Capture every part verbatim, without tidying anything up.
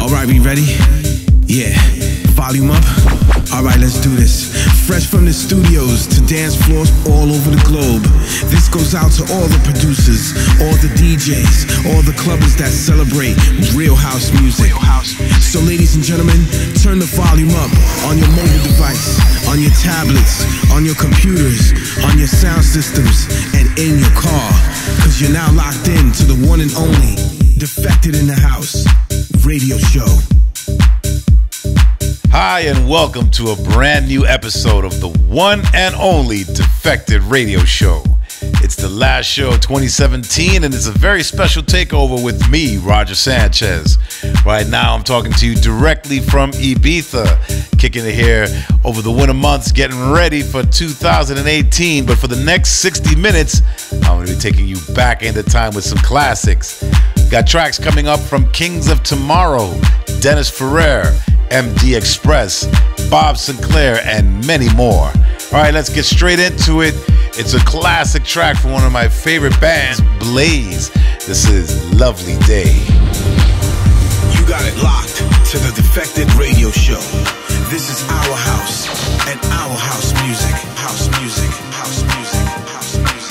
Alright, we ready? Yeah. Volume up. Alright, let's do this. Fresh from the studios to dance floors all over the globe. This goes out to all the producers, all the D Js, all the clubbers that celebrate real house music. So ladies and gentlemen, turn the volume up on your mobile device, on your tablets, on your computers, on your sound systems, and in your car. Cause you're now locked in to the one and only Defected in the House radio show. Hi, and welcome to a brand new episode of the one and only Defected Radio Show. It's the last show of twenty seventeen, and it's a very special takeover with me, Roger Sanchez. Right now, I'm talking to you directly from Ibiza, kicking it here over the winter months, getting ready for two thousand eighteen. But for the next sixty minutes, I'm going to be taking you back into time with some classics. Got tracks coming up from Kings of Tomorrow, Dennis Ferrer, M D Express, Bob Sinclair, and many more. All right, let's get straight into it. It's a classic track from one of my favorite bands, Blaze. This is Lovely Day. You got it locked to the Defected Radio Show. This is our house and our house music. House music, house music, house music, house music, house music.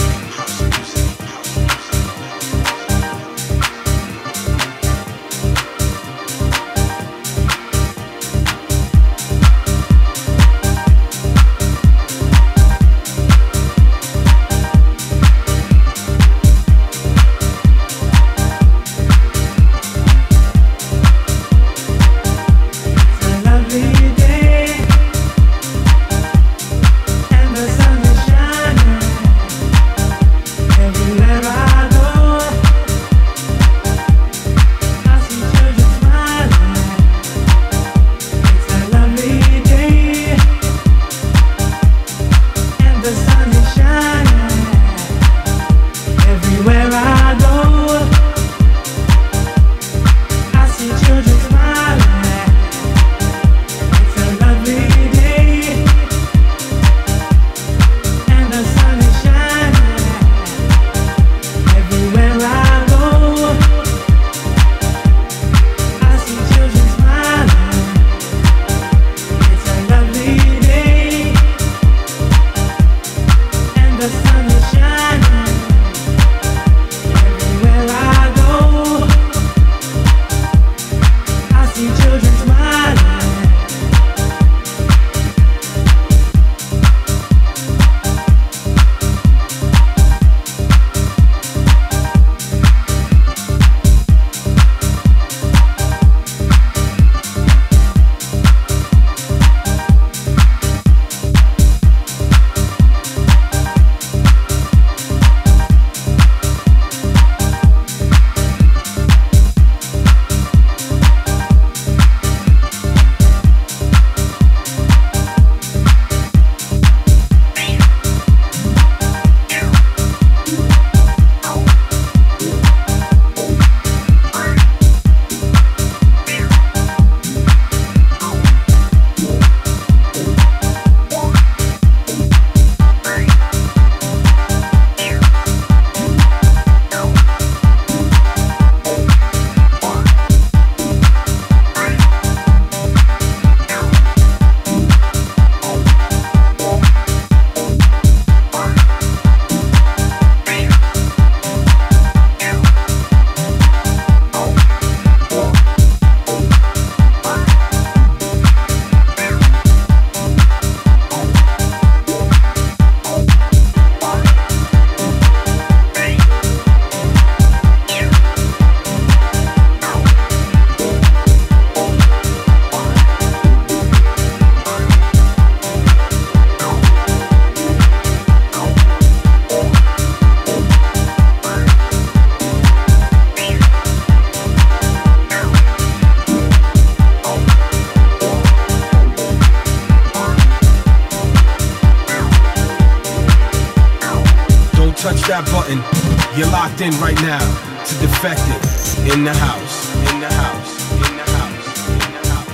That button, you're locked in right now to Defected in the house, in the house, in the house, in the house.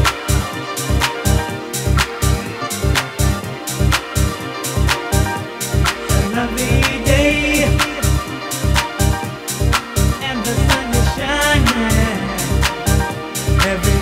A lovely day, and the sun is shining.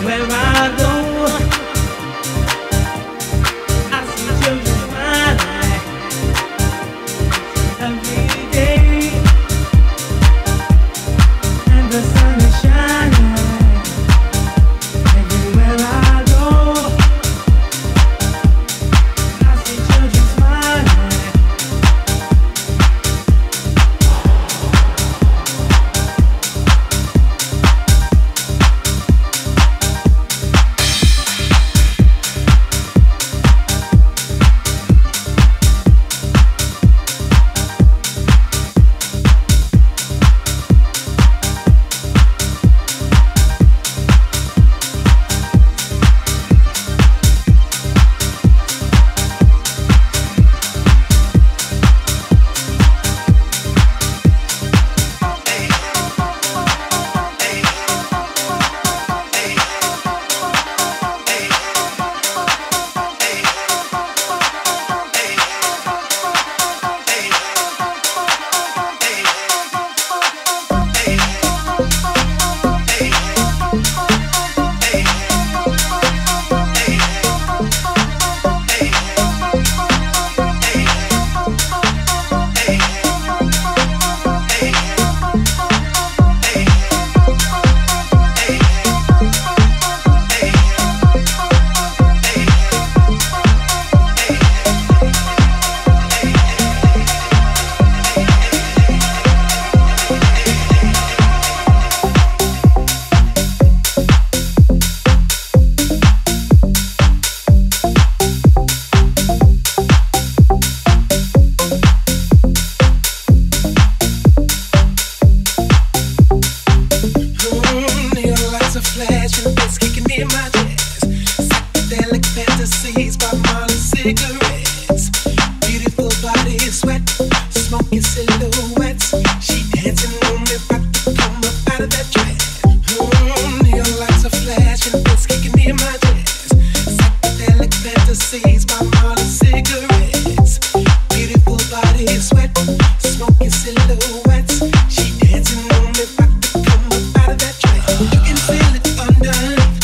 silhouettes. She dancing on me, about to come up out of that trance. You can feel it undone.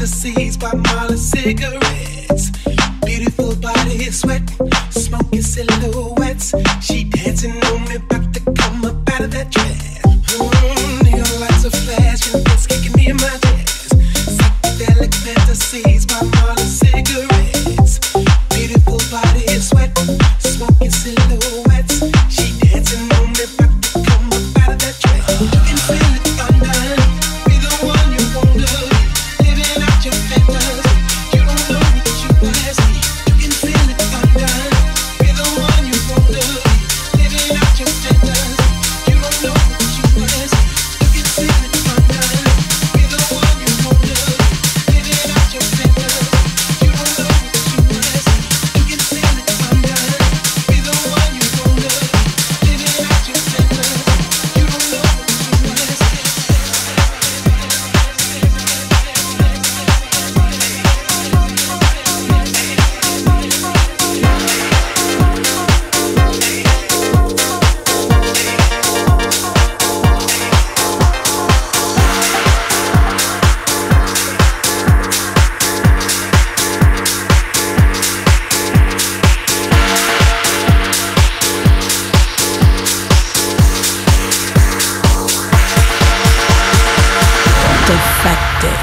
fantasies by Marley cigarettes. Beautiful body sweat, smoking silhouettes. She dancing on me, about to come up out of that dress. Mm, neon lights are flashing, it's kicking me in my chest. Psychedelic fantasies by Marley cigarettes. Beautiful body sweat, smoking silhouettes. She dancing on me, about to come up out of that dress. You can feel it undone, be the one you want to be, living out your fantasy. You don't know what you wanna see. You can feel it undone, be the one you want to be, living out your fantasy. You don't know what you wanna see. You can feel it undone, be the one you want to be, living out your fantasy. You don't know what you wanna see. You can feel it undone, be the one you want to be, living out your fantasy. You don't know what you wanna see. Defected.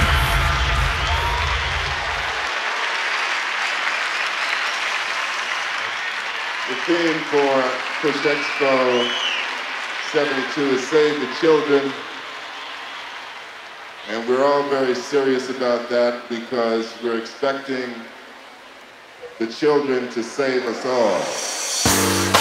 The theme for Push Expo seventy-two is Save the Children. And we're all very serious about that because we're expecting the children to save us all.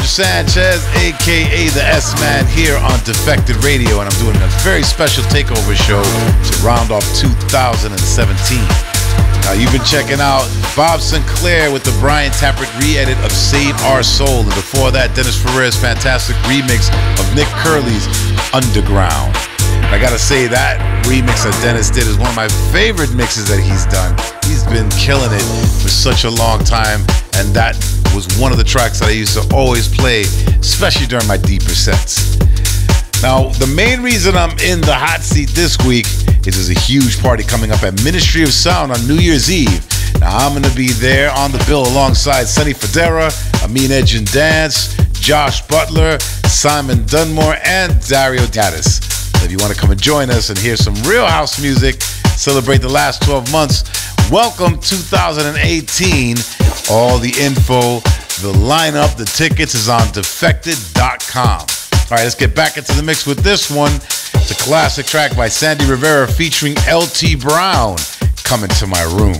Roger Sanchez, aka the S-Man, here on Defected Radio, and I'm doing a very special takeover show to round off two thousand seventeen. Now, you've been checking out Bob Sinclair with the Brian Tappert re-edit of Save Our Soul, and before that, Dennis Ferrer's fantastic remix of Nick Curley's Underground. And I gotta say, that remix that Dennis did is one of my favorite mixes that he's done. He's been killing it for such a long time, and that was one of the tracks that I used to always play, especially during my deeper sets. Now, the main reason I'm in the hot seat this week is there's a huge party coming up at Ministry of Sound on New Year's Eve. Now, I'm going to be there on the bill alongside Sonny Fodera, Amin Edge and Dance, Josh Butler, Simon Dunmore, and Dario Gaddis. So if you want to come and join us and hear some real house music, celebrate the last twelve months, welcome two thousand eighteen. All the info, the lineup, the tickets is on defected dot com. All right, let's get back into the mix with this one. It's a classic track by Sandy Rivera featuring L T Brown, Coming to My Room.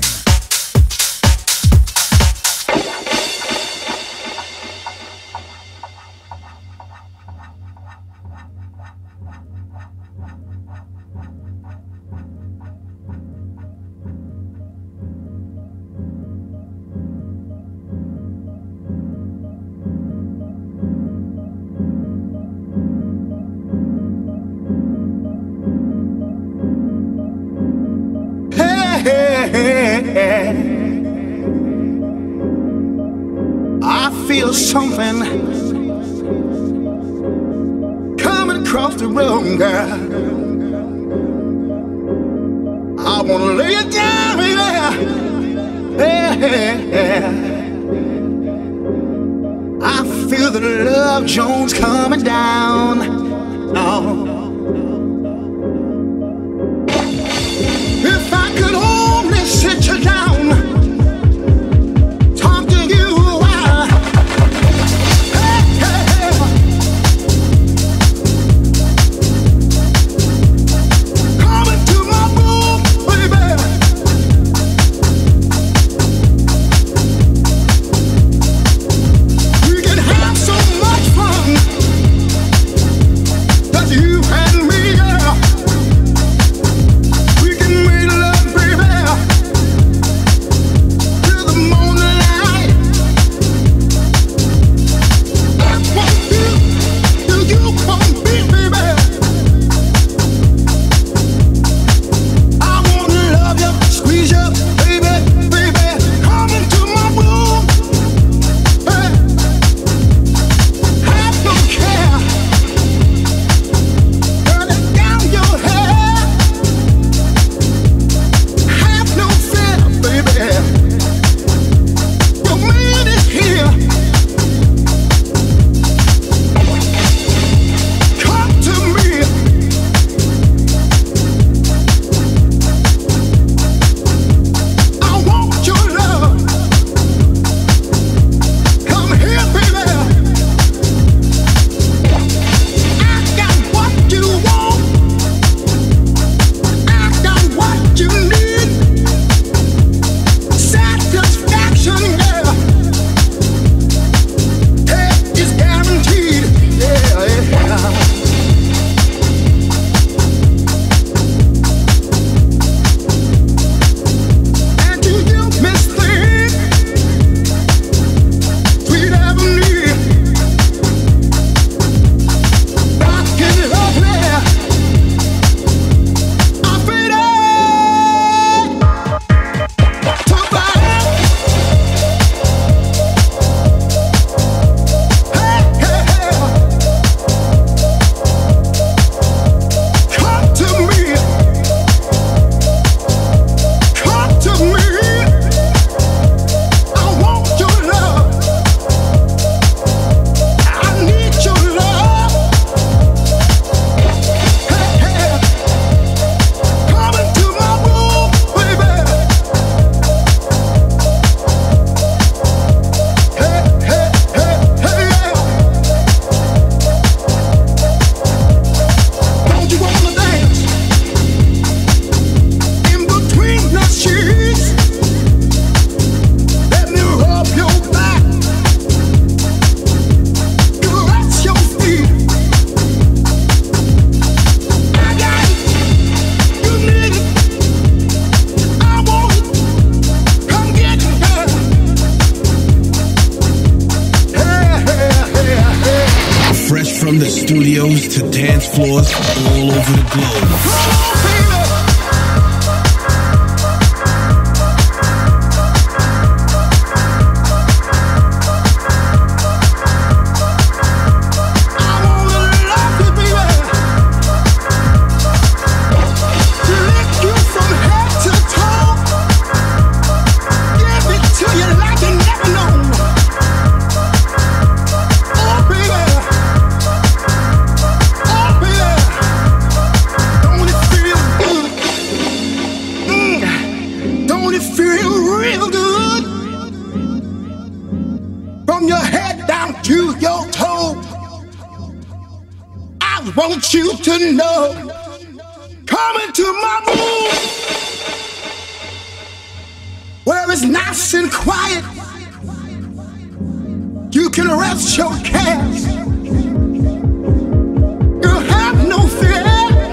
I feel something coming across the room, girl. I wanna lay it down, baby. Yeah. I feel the love Jones coming down. Oh. If I could only sit you down, talk to you a while. Hey, hey, hey. Come into my room, baby. We can have so much fun that you from the studios to dance floors all over the globe. Want you to know, come into my room where it's nice and quiet. You can rest your cares. You have no fear.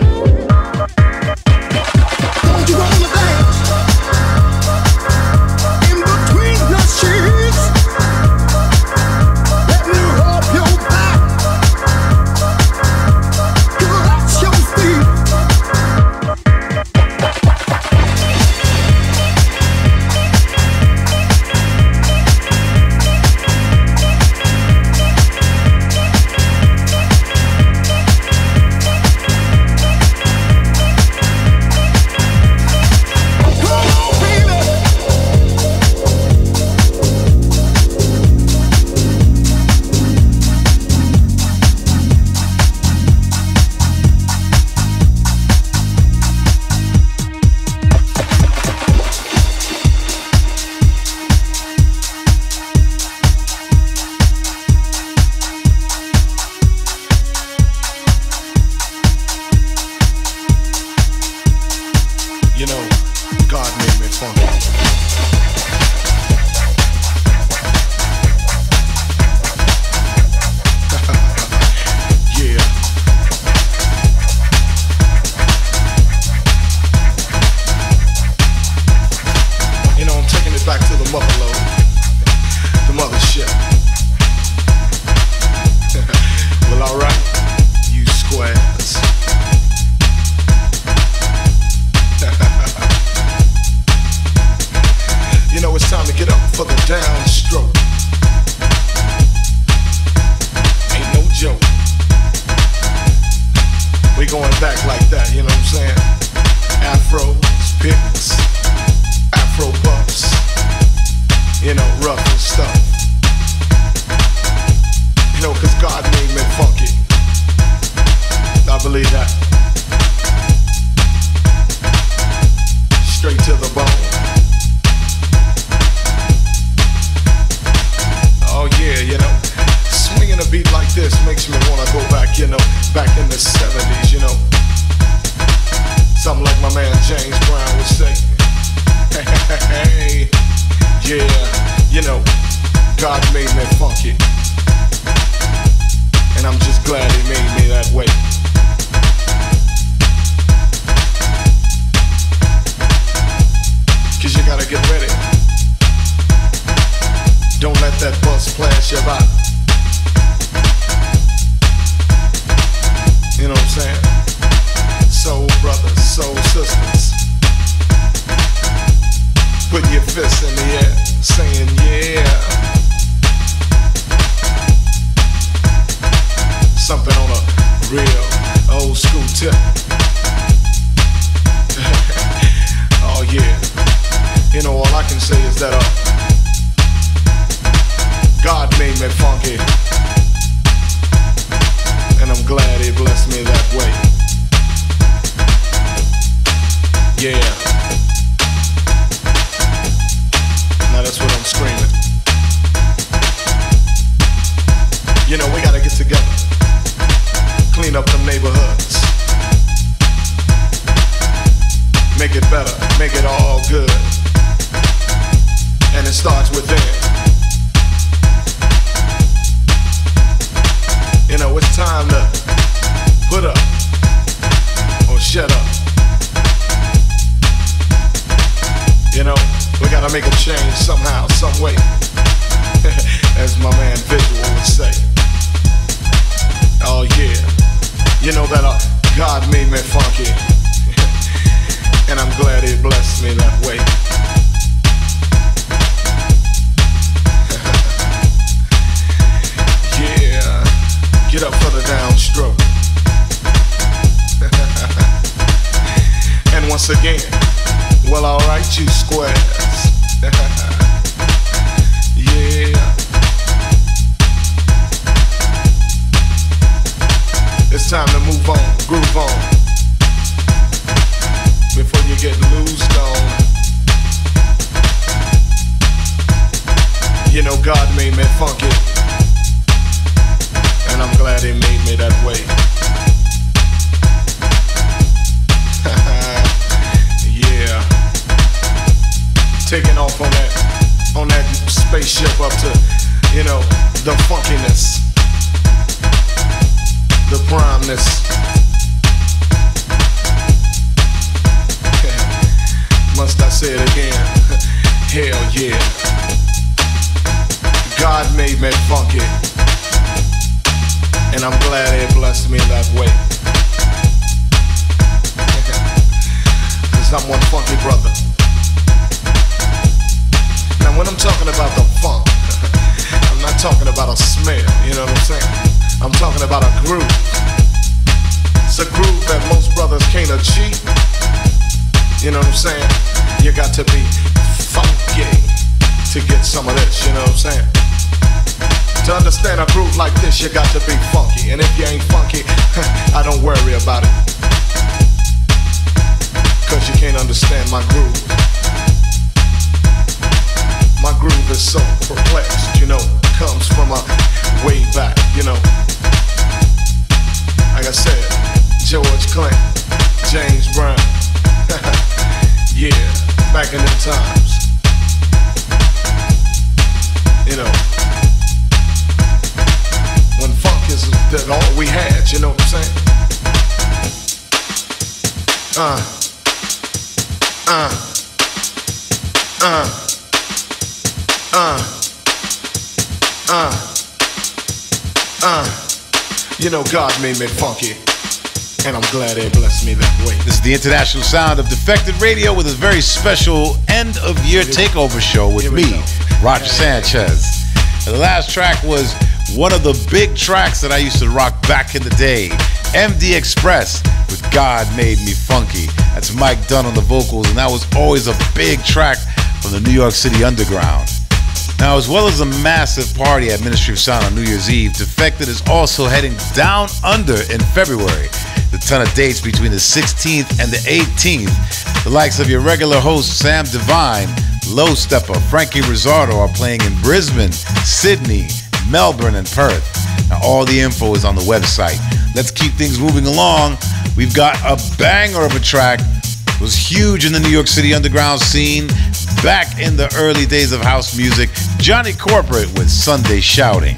Don't you wanna dance in between the sheets? Let me rub your back. As my man Visual would say. Oh bless me that way. Yeah, get up for the downstroke. And once again, well, alright, you squares. Yeah. It's time to move on, groove on, before you get loosed on. You know God made me funky, and I'm glad He made me that way. Yeah. Taking off on that, on that spaceship up to, you know, the funkiness, the primeness. Must I say it again? Hell yeah. God made me funky, and I'm glad He blessed me that way. Cause I'm one funky brother. Now when I'm talking about the funk, I'm not talking about a smell, you know what I'm saying? I'm talking about a groove. It's a groove that most brothers can't achieve. You know what I'm saying? You got to be funky to get some of this, you know what I'm saying? To understand a groove like this, you got to be funky. And if you ain't funky, I don't worry about it. Cause you can't understand my groove. My groove is so perplexed, you know, comes from a way back, you know. Like I said, George Clinton, James Brown. Yeah, back in them times. You know, when funk is that all we had, you know what I'm saying? Uh, uh, uh, uh, uh, uh. You know, God made me funky, and I'm glad He blessed me that way. This is the international sound of Defected Radio with a very special end-of-year takeover show with me, Roger Sanchez. And the last track was one of the big tracks that I used to rock back in the day, M D Express with God Made Me Funky. That's Mike Dunn on the vocals, and that was always a big track from the New York City Underground. Now, as well as a massive party at Ministry of Sound on New Year's Eve, Defected is also heading down under in February. The ton of dates between the sixteenth and the eighteenth. The likes of your regular host, Sam Divine, Low Stepper, Frankie Rizzardo are playing in Brisbane, Sydney, Melbourne, and Perth. Now, all the info is on the website. Let's keep things moving along. We've got a banger of a track. It was huge in the New York City underground scene. Back in the early days of house music, Johnny Corporate with Sunday Shouting.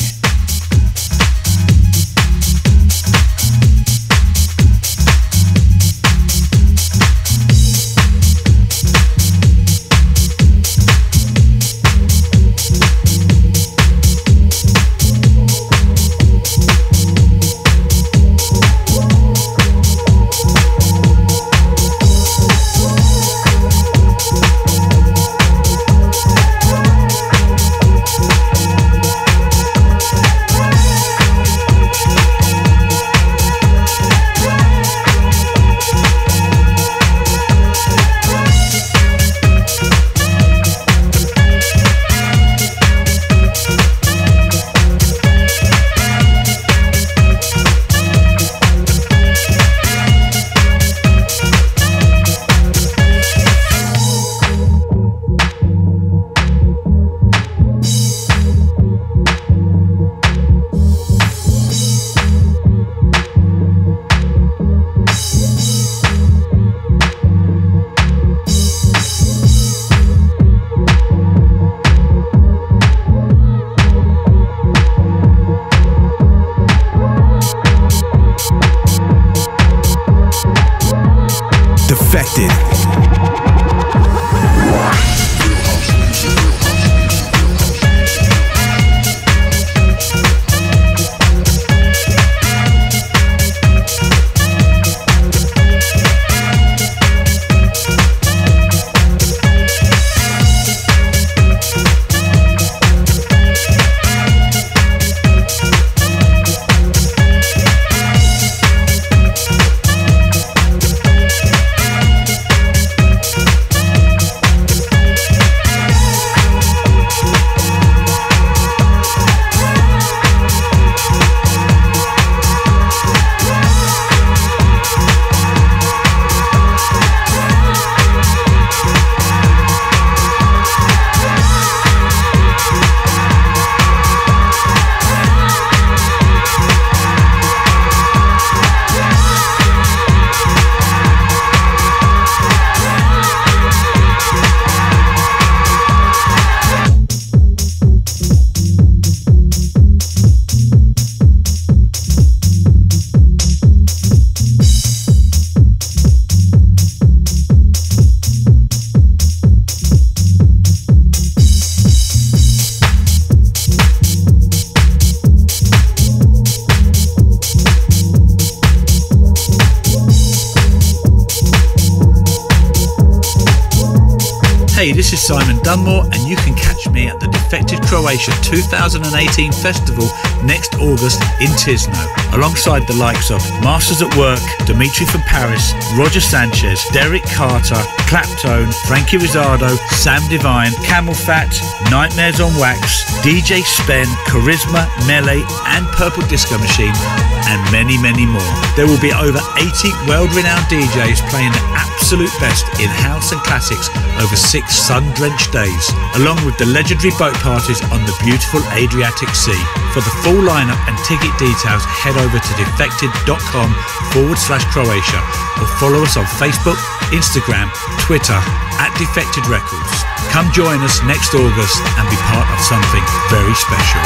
Hey, this is Simon Dunmore, and you can catch me at the Defected Croatia two thousand eighteen Festival next August in Tisno, alongside the likes of Masters at Work, Dimitri from Paris, Roger Sanchez, Derek Carter, Claptone, Frankie Rizzardo, Sam Divine, Camel Fat, Nightmares on Wax, D J Spen, Charisma, Melee, and Purple Disco Machine, and many, many more. There will be over eighty world-renowned D Js playing the absolute best in house and classics over six sun-drenched days, along with the legendary boat parties on the beautiful Adriatic Sea. For the full lineup and ticket details, head over to defected.com forward slash Croatia or follow us on Facebook, Instagram, Twitter at Defected Records. Come join us next August and be part of something very special.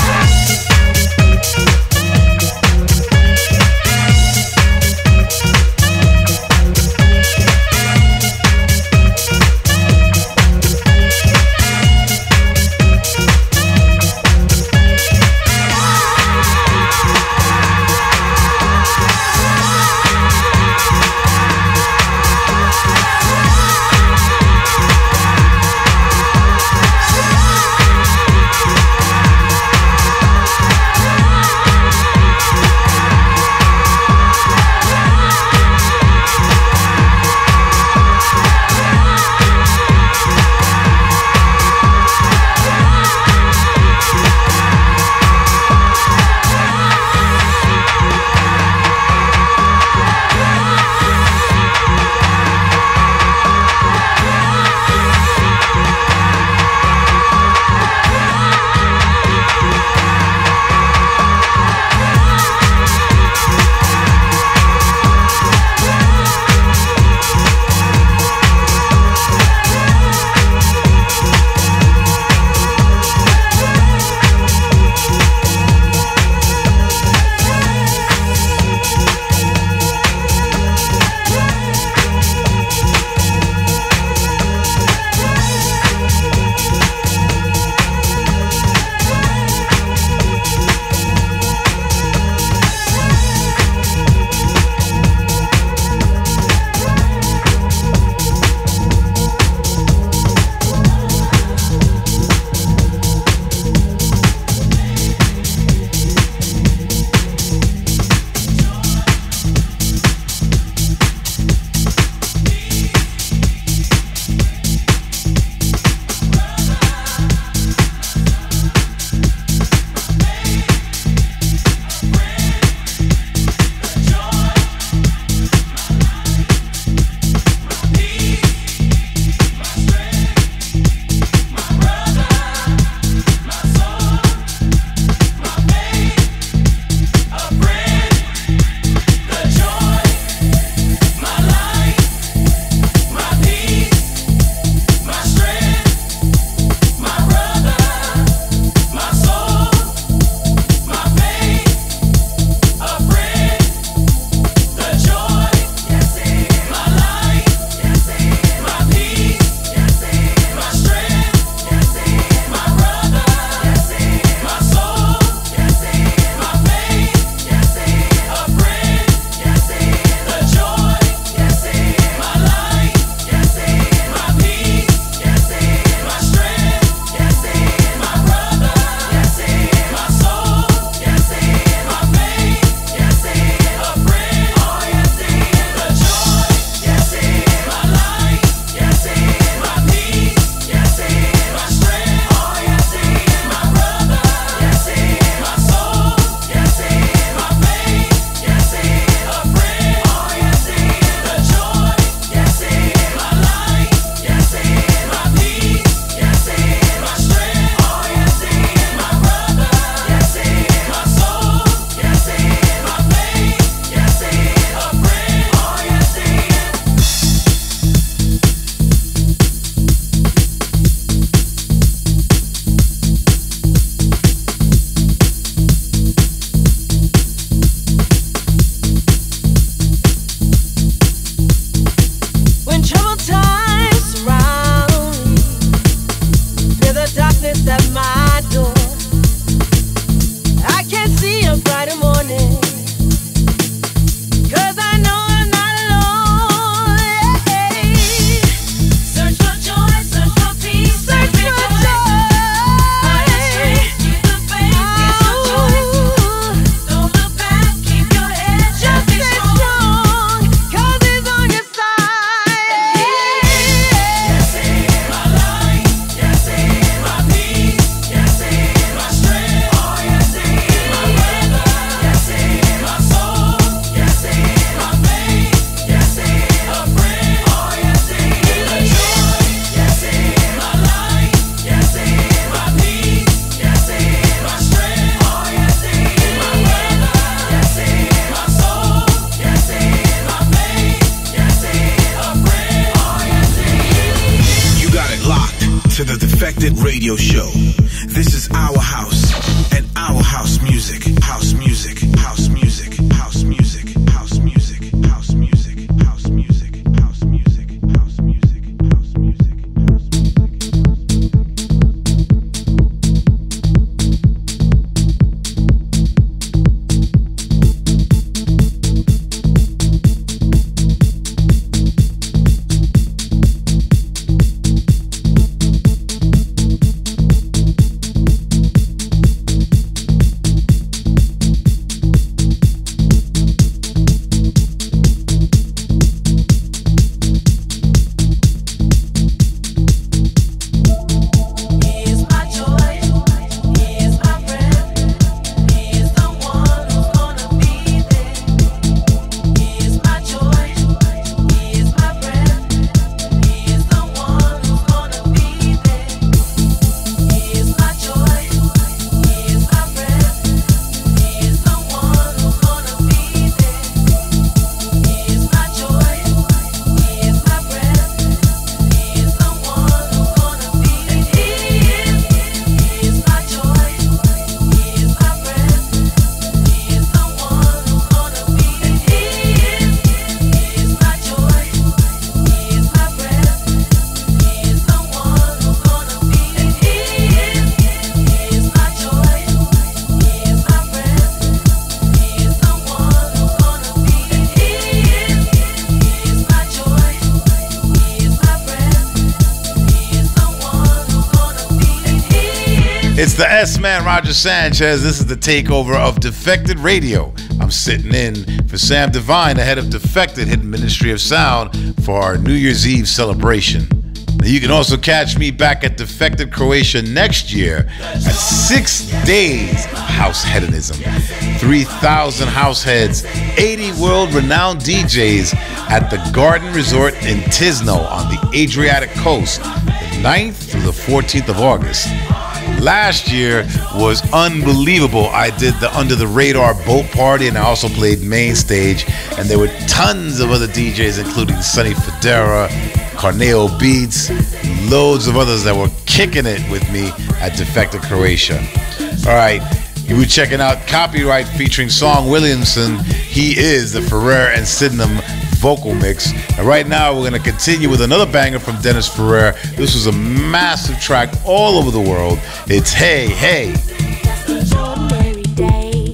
It's the S-Man, Roger Sanchez. This is the takeover of Defected Radio. I'm sitting in for Sam Divine, the head of Defected Hidden Ministry of Sound, for our New Year's Eve celebration. Now, you can also catch me back at Defected Croatia next year at six days of house hedonism. three thousand house heads, eighty world-renowned D Js at the Garden Resort in Tisno on the Adriatic coast, the ninth through the fourteenth of August. Last year was unbelievable. I did the Under the Radar boat party, and I also played main stage, and there were tons of other D Js, including Sonny Federa, Carneo Beats, loads of others that were kicking it with me at Defected Croatia. All right, you were checking out Copyright featuring Song Williamson. He is the Ferrer and Sydenham vocal mix. And right now we're going to continue with another banger from Dennis Ferrer. This was a massive track all over the world. It's Hey Hey. Just an ordinary day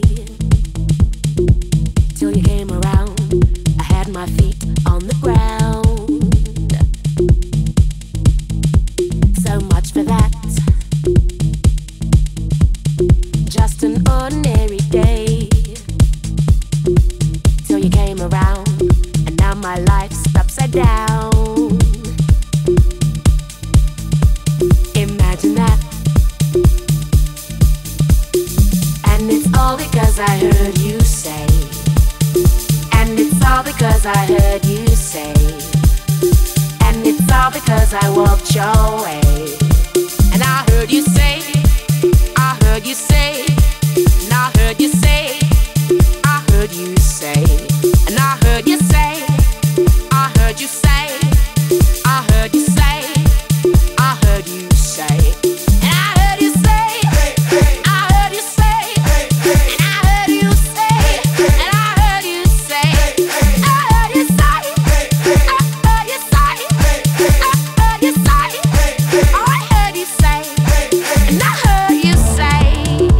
till you came around. I had my feet on the ground. So much for that. Just an ordinary day till you came around. Now my life's upside down. Imagine that. And it's all because I heard you say. And it's all because I heard you say. And it's all because I walked your way. And I heard you say, I heard you say, and I heard you say, I heard you say, and I heard you say, I heard you say, I heard you say, I heard you say, and I heard you say, I heard you say, and I heard you say, and I heard you say, I heard you say, I heard you say, I heard you say, I heard you say, and I heard you say.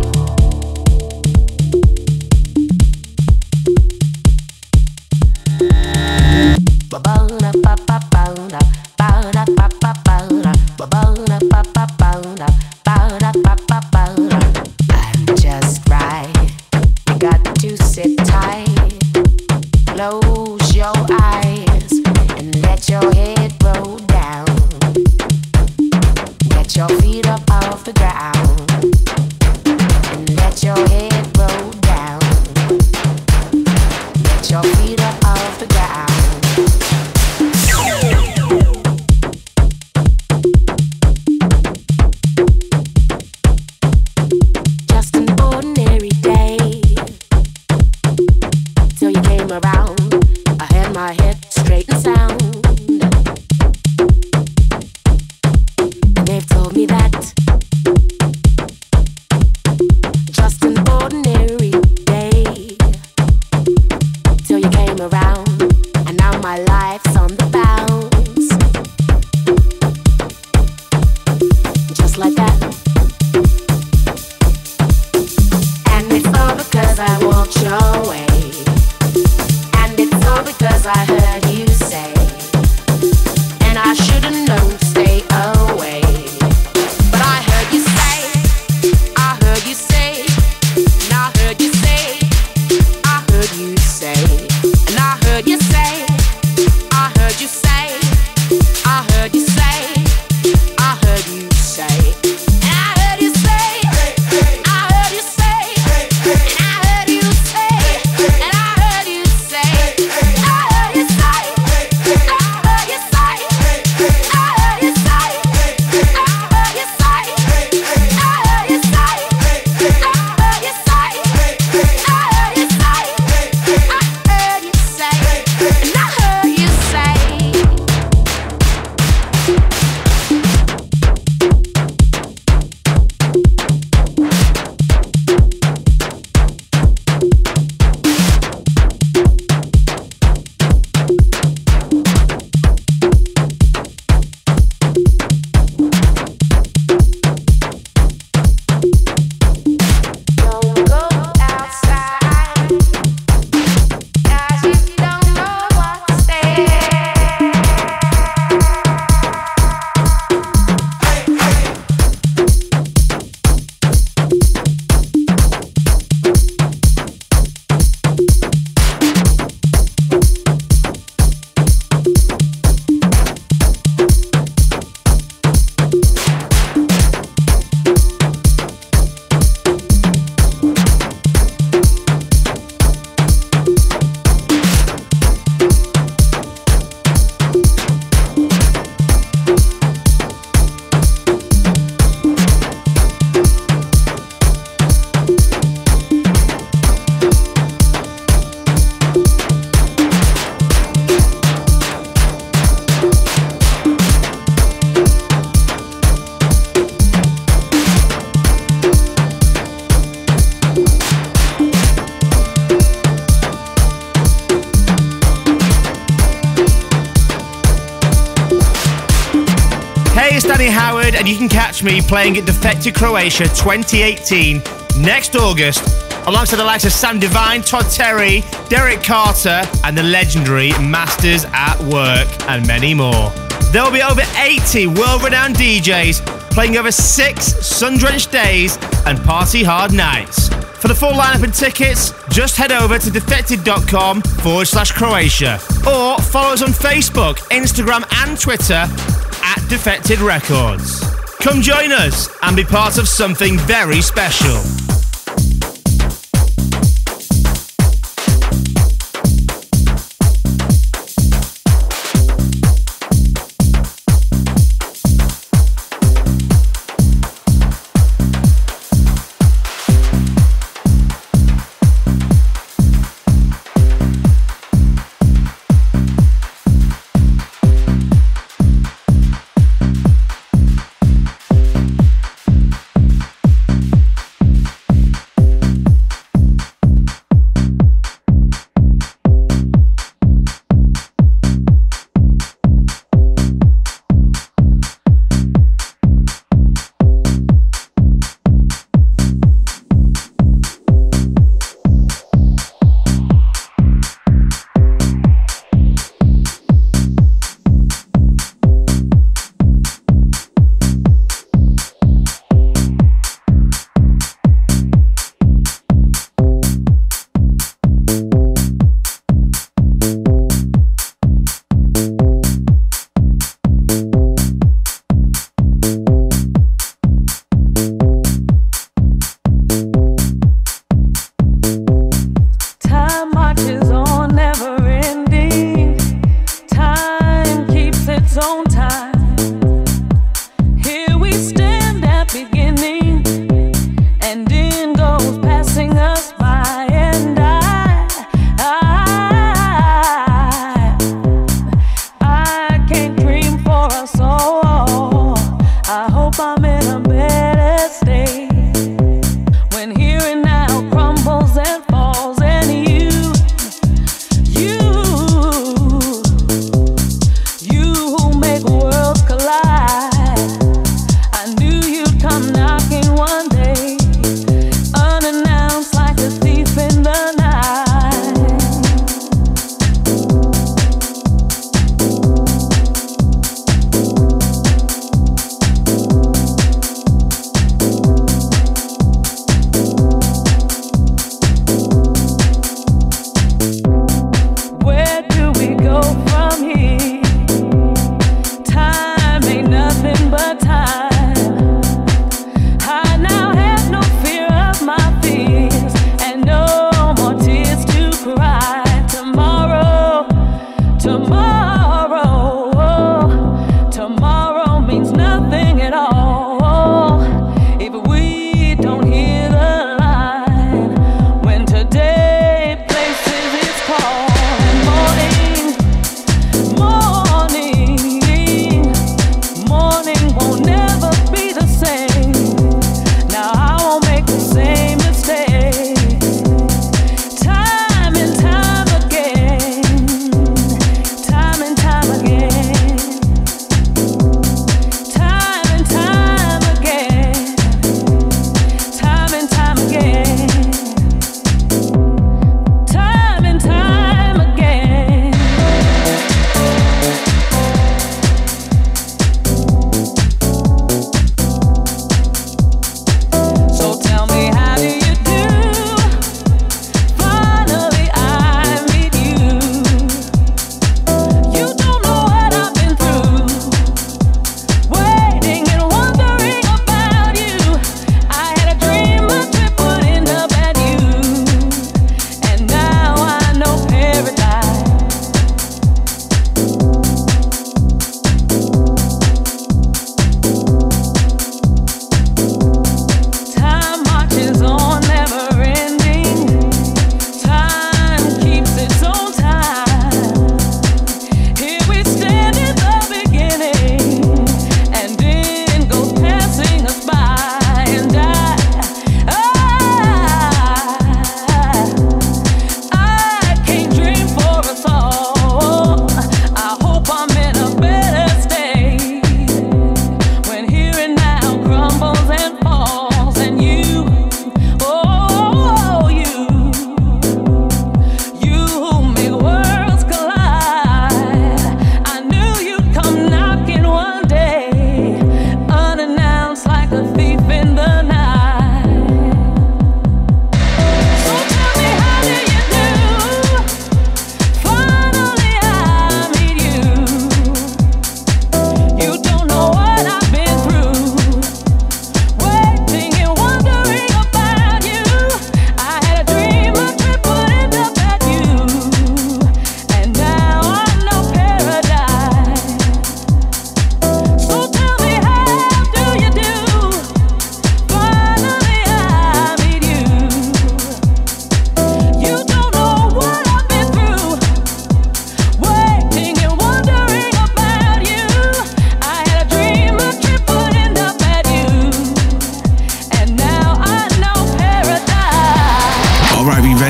and you can catch me playing at Defected Croatia twenty eighteen next August, alongside the likes of Sam Divine, Todd Terry, Derek Carter, and the legendary Masters at Work, and many more. There will be over eighty world-renowned D Js playing over six sun-drenched days and party-hard nights. For the full lineup and tickets, just head over to defected.com forward slash Croatia, or follow us on Facebook, Instagram, and Twitter at Defected Records. Come join us and be part of something very special.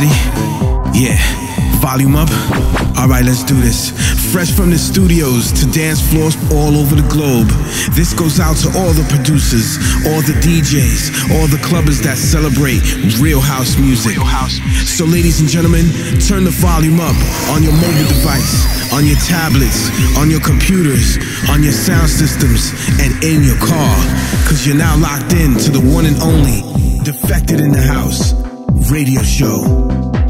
ready? Yeah. Volume up. Alright, let's do this. Fresh from the studios to dance floors all over the globe. This goes out to all the producers, all the D Js, all the clubbers that celebrate real house music. Real house music. So ladies and gentlemen, turn the volume up on your mobile device, on your tablets, on your computers, on your sound systems, and in your car. Cause you're now locked in to the one and only Defected in the House radio show.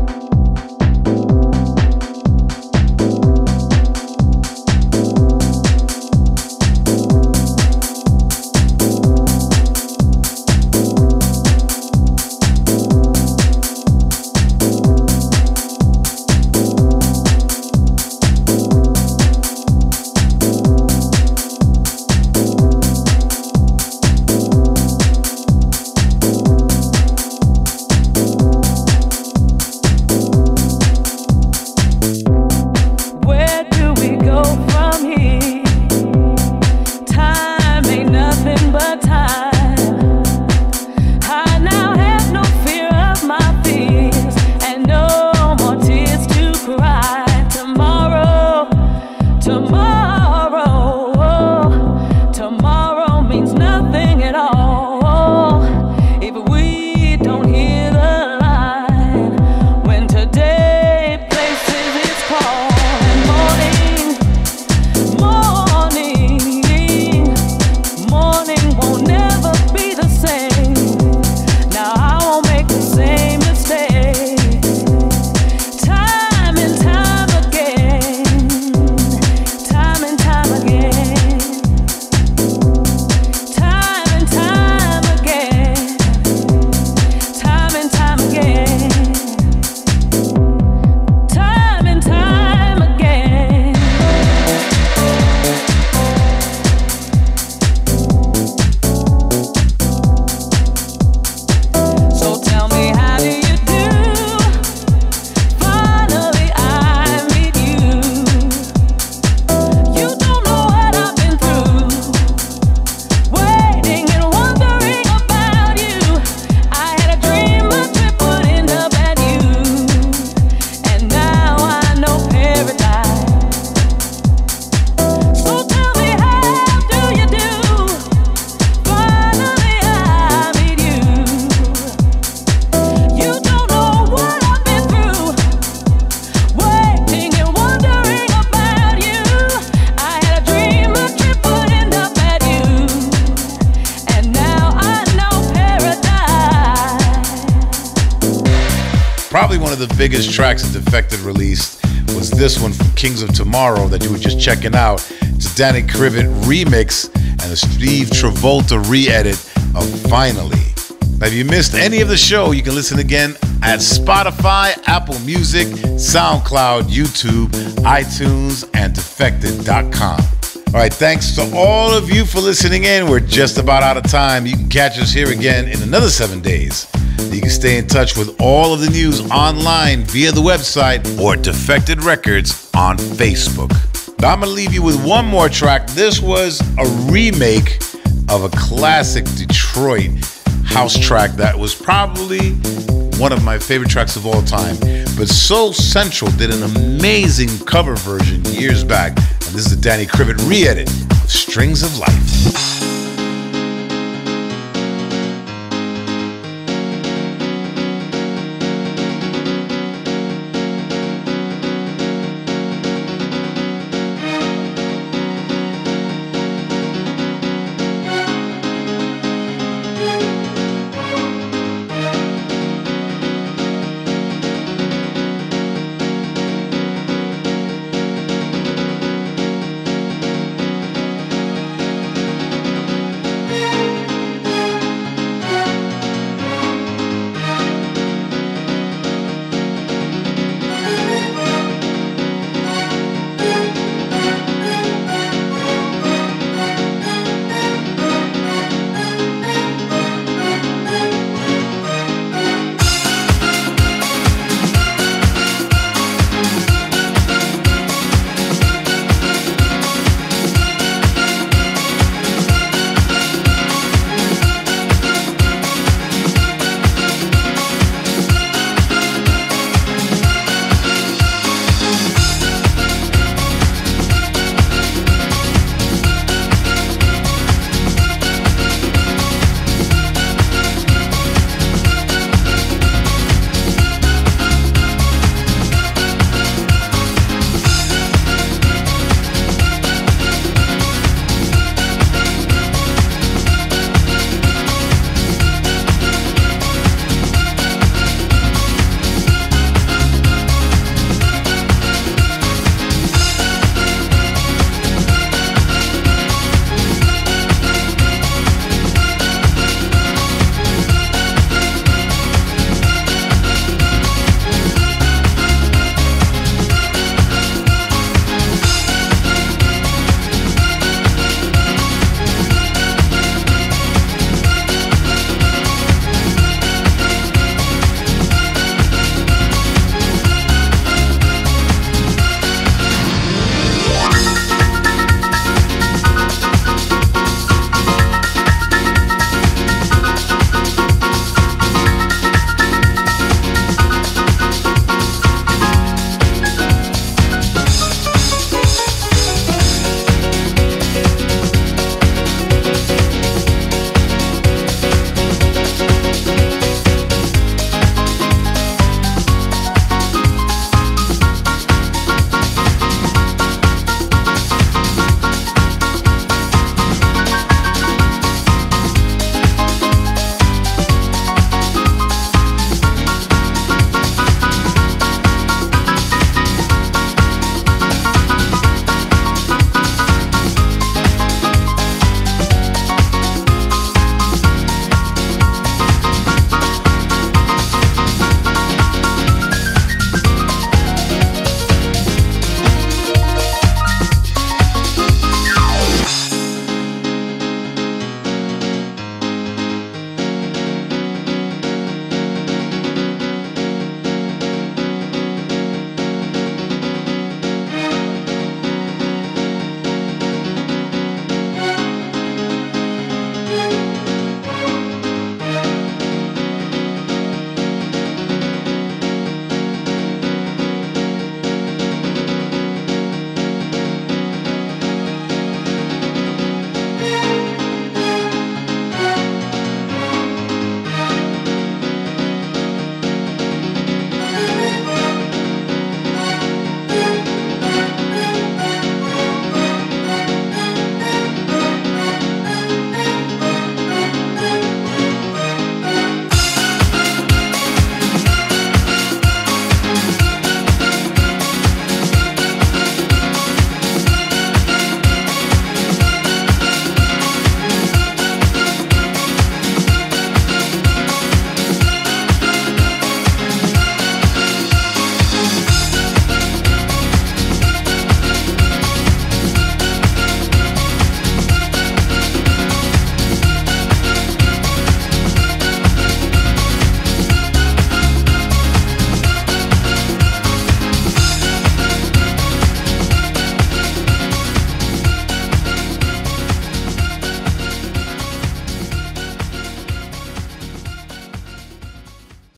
Probably one of the biggest tracks that Defected released was this one from Kings of Tomorrow that you were just checking out. It's a Danny Krivit remix and a Steve Travolta re-edit of Finally. Now, if you missed any of the show, you can listen again at Spotify, Apple Music, SoundCloud, YouTube, iTunes, and defected dot com. All right, thanks to all of you for listening in. We're just about out of time. You can catch us here again in another seven days. You can stay in touch with all of the news online via the website or Defected Records on Facebook. Now, I'm going to leave you with one more track. This was a remake of a classic Detroit house track that was probably one of my favorite tracks of all time. But Soul Central did an amazing cover version years back. And this is the Danny Krivit re-edit of Strings of Life.